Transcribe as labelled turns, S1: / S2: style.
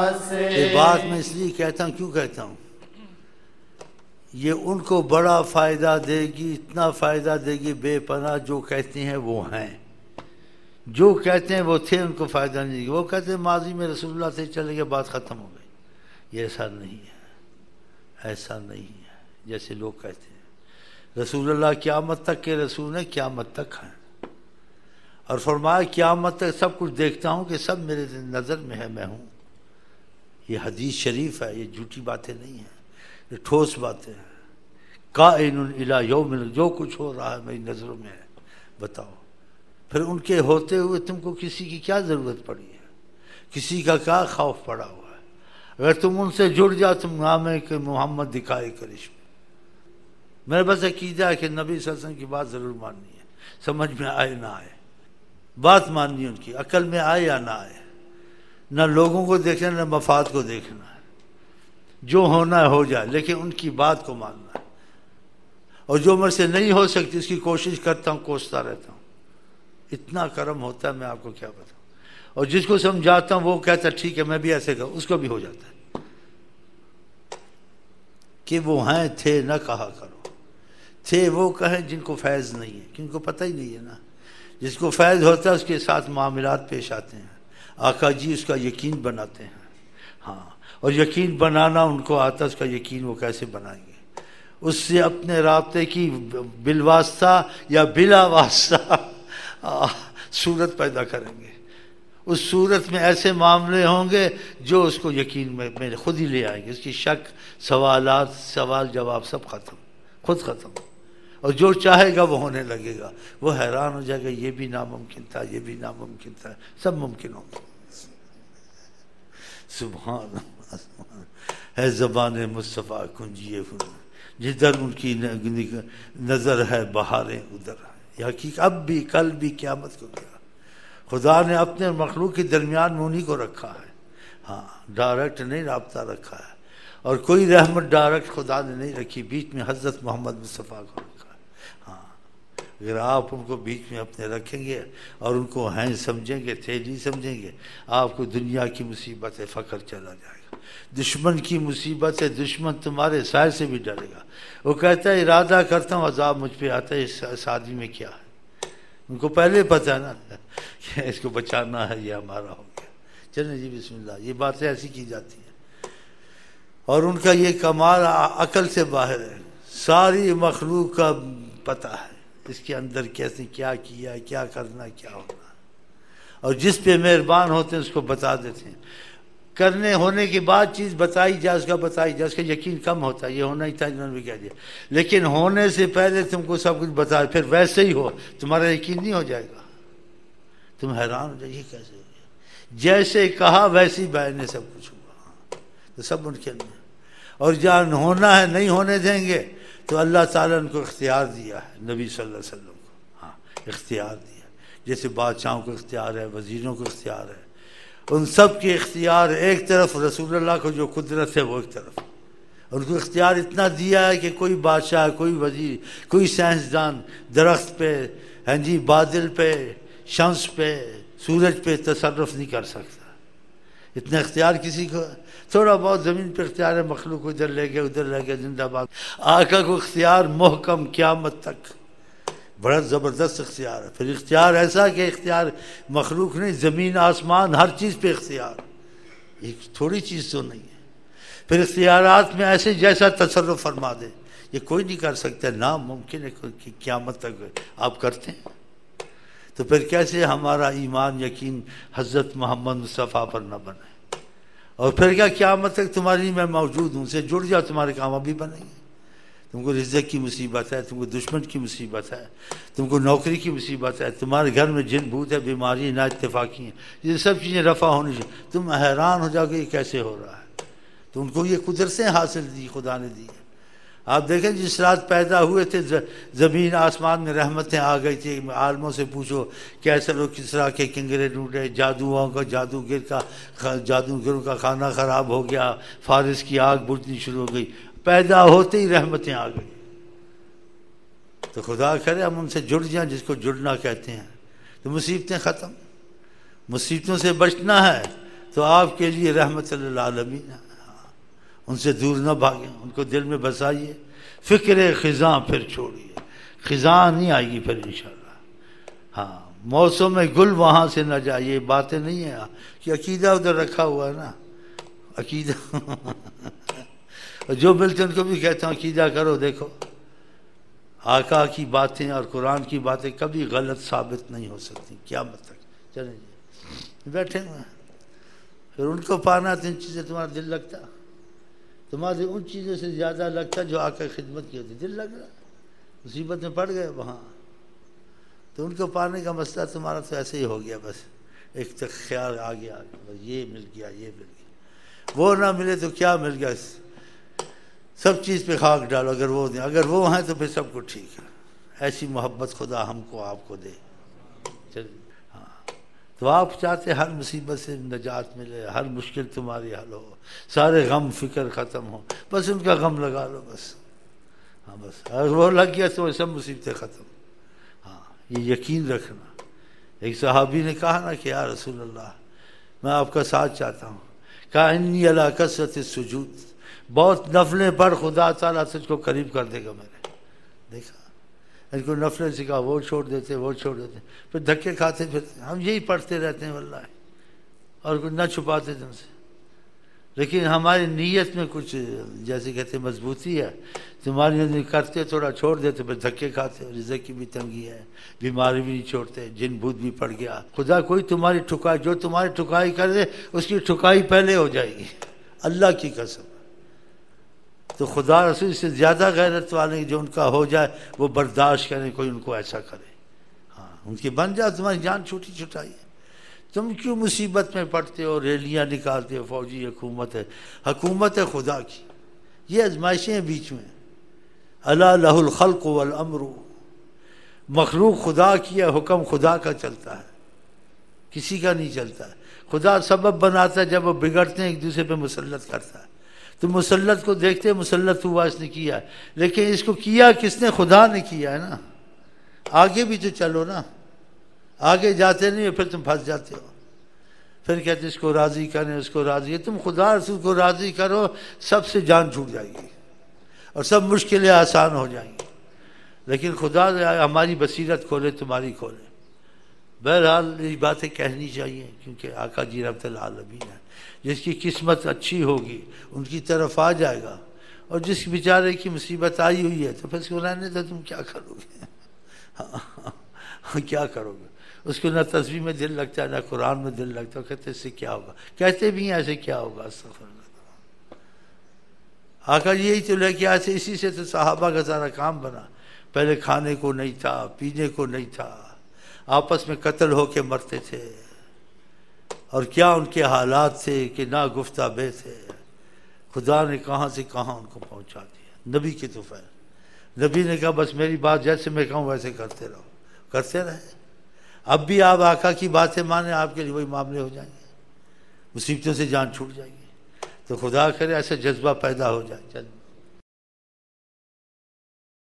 S1: سے.
S2: یہ بات میں اس لیے کہتا ہوں، کیوں کہتا ہوں؟ یہ ان کو بڑا فائدہ دے گی، اتنا فائدہ دے گی بے پناہ. جو کہتے ہیں وہ ہیں، جو کہتے ہیں وہ تھے، ان کو فائدہ نہیں دے گی. وہ کہتے ہیں ماضی میں رسول اللہ سے چلے گئے، بات ختم ہو گئی. یہ ایسا نہیں ہے، ایسا نہیں ہے جیسے لوگ کہتے ہیں. رسول اللہ قیامت تک کے رسول ہیں، قیامت تک ہیں. اور فرمایا قیامت تک سب کچھ دیکھتا ہوں کہ سب میرے نظر میں ہے، میں ہوں. یہ حدیث شریف ہے، یہ جھوٹی باتیں نہیں ہیں، یہ ٹھوس باتیں ہیں. کائن الی یوم، جو کچھ ہو رہا ہے میری نظروں میں ہے. بتاؤ پھر ان کے ہوتے ہوئے تم کو کسی کی کیا ضرورت پڑی ہے؟ کسی کا کیا خوف پڑا ہوا ہے؟ اگر تم ان سے جڑ جاؤ، تم نام ہے کہ محمد دکھائے کرشمے. میرا بس عقیدہ ہے کہ نبی صلی اللہ علیہ وسلم کی بات ضرور ماننی ہے، سمجھ میں آئے نہ آئے. بات ماننی ان کی، عقل میں آئے یا نہ آئے. نہ لوگوں کو دیکھنا، نہ مفاد کو دیکھنا ہے. جو ہونا ہے ہو جائے، لیکن ان کی بات کو ماننا ہے. اور جو مجھ سے نہیں ہو سکتی اس کی کوشش کرتا ہوں، کوستا رہتا ہوں. اتنا کرم ہوتا ہے، میں آپ کو کیا بتاؤں. اور جس کو سمجھاتا ہوں وہ کہتا ہے ٹھیک ہے میں بھی ایسے کروں، اس کو بھی ہو جاتا ہے. کہ وہ ہیں تھے نہ کہا کرو. تھے وہ کہیں جن کو فیض نہیں ہے، کہ ان کو پتہ ہی نہیں ہے نا. جس کو فیض ہوتا ہے اس کے ساتھ معاملات پیش آتے ہیں. آقا جی اس کا یقین بناتے ہیں. ہاں، اور یقین بنانا ان کو آتا ہے. اس کا یقین وہ کیسے بنائیں گے؟ اس سے اپنے رابطے کی بالواسطہ یا بلا واسطہ صورت پیدا کریں گے. اس صورت میں ایسے معاملے ہوں گے جو اس کو یقین میں خود ہی لے آئیں گے. اس کی شک، سوالات، سوال جواب سب ختم، خود ختم. اور جو چاہے گا وہ ہونے لگے گا. وہ حیران ہو جائے گا، یہ بھی ناممکن تھا، یہ بھی ناممکن تھا، سب ممکن ہوگا. سبحان اللہ ہے زبان مصطفیٰ کنجیے فنون، جدھر ان کی نظر ہے بہاریں ادھر. یہ حقیقت اب بھی، کل بھی، قیامت کو کیا خدا نے اپنے مخلوق کے درمیان میں انہی کو رکھا ہے. ہاں، ڈائریکٹ نہیں رابطہ رکھا ہے. اور کوئی رحمت ڈائریکٹ خدا نے نہیں رکھی، بیچ میں حضرت محمد مصطفیٰ کو رکھا ہے. ہاں، اگر آپ ان کو بیچ میں اپنے رکھیں گے اور ان کو ہیں سمجھیں گے، تھے نہیں سمجھیں گے، آپ کو دنیا کی مصیبت ہے، فقر چلا جائے گا. دشمن کی مصیبت ہے، دشمن تمہارے سائے سے بھی ڈرے گا. وہ کہتا ہے ارادہ کرتا ہوں عذاب مجھ پہ آتا ہے، اس شادی میں کیا ہے. ان کو پہلے پتہ ہے نا کہ اس کو بچانا ہے، یہ ہمارا ہو گیا. چلیں جی بسم اللہ. یہ باتیں ایسی کی جاتی ہیں. اور ان کا یہ کمال عقل سے باہر ہے. ساری مخلوق کا پتہ ہے اس کے اندر کیسے کیا کیا ہے، کیا کرنا، کیا ہونا. اور جس پہ مہربان ہوتے ہیں اس کو بتا دیتے ہیں. کرنے ہونے کے بعد چیز بتائی جائے، اس کا بتائی جائے، اس کا یقین کم ہوتا ہے. یہ ہونا ہی تھا، انہوں نے بھی کہہ دیا. لیکن ہونے سے پہلے تم کو سب کچھ بتایا، پھر ویسے ہی ہو، تمہارا یقین نہیں ہو جائے گا. تم حیران ہو جائے یہ کیسے ہو گیا. جیسے کہا ویسی بہن نے سب کچھ ہوا. تو سب ممکن ہے. اور جہاں ہونا ہے نہیں ہونے دیں گے تو اللہ تعالیٰ نے ان کو اختیار دیا ہے، نبی صلی اللہ علیہ وسلم کو. ہاں، اختیار دیا. جیسے بادشاہوں کو اختیار ہے، وزیروں کو اختیار ہے. ان سب کے اختیار ایک طرف، رسول اللہ کو جو قدرت ہے وہ ایک طرف. ان کو اختیار اتنا دیا ہے کہ کوئی بادشاہ، کوئی وزیر، کوئی سائنسدان درخت پہ، ہاں جی، بادل پہ، شمس پہ، سورج پہ تصرف نہیں کر سکتا. اتنا اختیار کسی کو. تھوڑا بہت زمین پہ اختیار ہے، مخلوق ادھر لے گئے ادھر لے گئے، زندہ باد. آقا کو اختیار محکم قیامت تک، بڑا زبردست اختیار ہے. پھر اختیار ایسا کہ اختیار مخلوق نہیں، زمین آسمان ہر چیز پہ اختیار. ایک تھوڑی چیز تو نہیں ہے. پھر اختیارات میں ایسے جیسا تصرف فرما دے، یہ کوئی نہیں کر سکتا. ناممکن ہے کہ قیامت تک آپ کرتے ہیں. تو پھر کیسے ہمارا ایمان، یقین حضرت محمد مصطفیٰ پر نہ بنے؟ اور پھر کیا قیامت تک تمہاری میں موجود ہوں سے جڑ جاؤ، تمہارے کام ابھی بنیں گے. تم کو رزق کی مصیبت ہے، تم کو دشمن کی مصیبت ہے، تم کو نوکری کی مصیبت ہے، تمہارے گھر میں جن بھوت ہے، بیماری نا اتفاقی ہیں، یہ سب چیزیں رفع ہونی چاہیے. تم حیران ہو جاؤ کہ یہ کیسے ہو رہا ہے. تو ان کو یہ قدرتیں حاصل دی، خدا نے دی. آپ دیکھیں جس رات پیدا ہوئے تھے زمین آسمان میں رحمتیں آ گئی تھی. عالموں سے پوچھو کیسے لوگ کس طرح کے کنگرے ڈھونڈے، جادوؤں کا جادوگروں کا کھانا خراب ہو گیا، فارس کی آگ بجھنی شروع ہو گئی. پیدا ہوتے ہی رحمتیں آ گئی. تو خدا کرے ہم ان سے جڑ جائیں، جس کو جڑنا کہتے ہیں. تو مصیبتیں ختم. مصیبتوں سے بچنا ہے تو آپ کے لیے رحمت للعالمین، ان سے دور نہ بھاگیں، ان کو دل میں بسائیے، فکر خزاں پھر چھوڑیے، خزاں نہیں آئے گی پھر انشاءاللہ۔ ہاں، موسم میں گل وہاں سے نہ جائے، یہ باتیں نہیں ہیں کہ عقیدہ ادھر رکھا ہوا ہے نا، عقیدہ جو ملتے ان کو بھی کہتا ہوں عقیدہ کرو، دیکھو آقا کی باتیں اور قرآن کی باتیں کبھی غلط ثابت نہیں ہو سکتی قیامت تک۔ چلیں جی بیٹھے ہوئے ہیں، پھر ان کو پانا تو ان چیزیں تمہارا دل لگتا، تمہارے ان چیزوں سے زیادہ لگتا جو آقا خدمت کی ہوتی، دل لگ رہا، مصیبت میں پڑ گئے وہاں، تو ان کو پانے کا مسئلہ تمہارا تو ایسے ہی ہو گیا، بس ایک تک خیال آ گیا، بس یہ مل گیا، یہ مل گیا، وہ نہ ملے تو کیا مل گیا، سب چیز پہ خاک ڈالو، اگر وہ ہیں تو پھر سب کو ٹھیک ہے، ایسی محبت خدا ہم کو آپ کو دے۔ ہاں، تو آپ چاہتے ہر مصیبت سے نجات ملے، ہر مشکل تمہاری حل ہو، سارے غم فکر ختم ہو، بس ان کا غم لگا لو بس، ہاں بس اگر وہ لگ گیا تو سب مصیبتیں ختم۔ ہاں، یہ یقین رکھنا۔ ایک صحابی نے کہا نا کہ یا رسول اللہ میں آپ کا ساتھ چاہتا ہوں، کہا انی علی کثرت السجود، بہت نفلیں پڑھ، خدا تعالیٰ تجھ کو قریب کر دے گا۔ میں نے دیکھا ان کو نفلیں سکھا، وہ چھوڑ دیتے، پھر دھکے کھاتے پھرتے، ہم یہی پڑھتے رہتے ہیں واللہ، اور کچھ نہ چھپاتے تم سے، لیکن ہماری نیت میں کچھ جیسے کہتے مضبوطی ہے، تمہاری کرتے تھوڑا چھوڑ دیتے، پھر دھکے کھاتے، رزق کی بھی تنگی ہے، بیماری بھی نہیں چھوڑتے، جن بھوت بھی پڑ گیا، خدا کوئی تمہاری ٹھکائی، جو تمہاری ٹھکائی کر دے اس کی ٹھکائی پہلے ہو جائے گی، اللہ کی قسم۔ تو خدا رسول سے زیادہ غیرت والے جو ان کا ہو جائے وہ برداشت کریں، کوئی ان کو ایسا کرے، ہاں ان کی بن جائے، تمہاری جان چھوٹی چھٹائی ہے، تم کیوں مصیبت میں پڑتے ہو، ریلیاں نکالتے ہو، فوجی حکومت ہے خدا کی، یہ آزمائشیں ہیں بیچ میں، الا لہ الخلق والامر، مخلوق خدا کی ہے، حکم خدا کا چلتا ہے، کسی کا نہیں چلتا ہے، خدا سبب بناتا ہے، جب وہ بگڑتے ہیں ایک دوسرے پہ مسلط کرتا ہے، تو مسلط کو دیکھتے مسلط ہوا اس نے کیا ہے، لیکن اس کو کیا کس نے، خدا نے کیا ہے نا، آگے بھی تو چلو نا، آگے جاتے نہیں ہو پھر تم پھنس جاتے ہو، پھر کہتے اس کو راضی کریں، اس کو راضی، تم خدا رسول کو راضی کرو، سب سے جان چھوٹ جائے گی اور سب مشکلیں آسان ہو جائیں گی، لیکن خدا ہماری بصیرت کھولے، تمہاری کھولے۔ بہرحال یہ باتیں کہنی چاہیے، کیونکہ آقا جی رحمت العالمین ہے، جس کی قسمت اچھی ہوگی ان کی طرف آ جائے گا، اور جس بیچارے کی مصیبت آئی ہوئی ہے تو پھر اس کو رہنے تو تم کیا کرو گے کیا کرو گے، اس کو نہ تصویر میں دل لگتا ہے، نہ قرآن میں دل لگتا ہے، کہتے اس سے کیا ہوگا، کہتے بھی ہیں ایسے کیا ہوگا، استغفر اللہ۔ آقا یہی تو لے کے آئے تھے، اسی سے تو صحابہ کا سارا کام بنا، پہلے کھانے کو نہیں تھا، پینے کو نہیں تھا، آپس میں قتل ہو کے مرتے تھے، اور کیا ان کے حالات تھے کہ نا گفتہ بے تھے، خدا نے کہاں سے کہاں ان کو پہنچا دیا، نبی کی توفیق، نبی نے کہا بس میری بات جیسے میں کہوں ویسے کرتے رہو، کرتے رہے، اب بھی آپ آقا کی باتیں مانیں، آپ کے لیے وہی معاملے ہو جائیں گے، مصیبتوں سے جان چھوٹ جائے گی، تو خدا کرے ایسا جذبہ پیدا ہو جائے۔ چل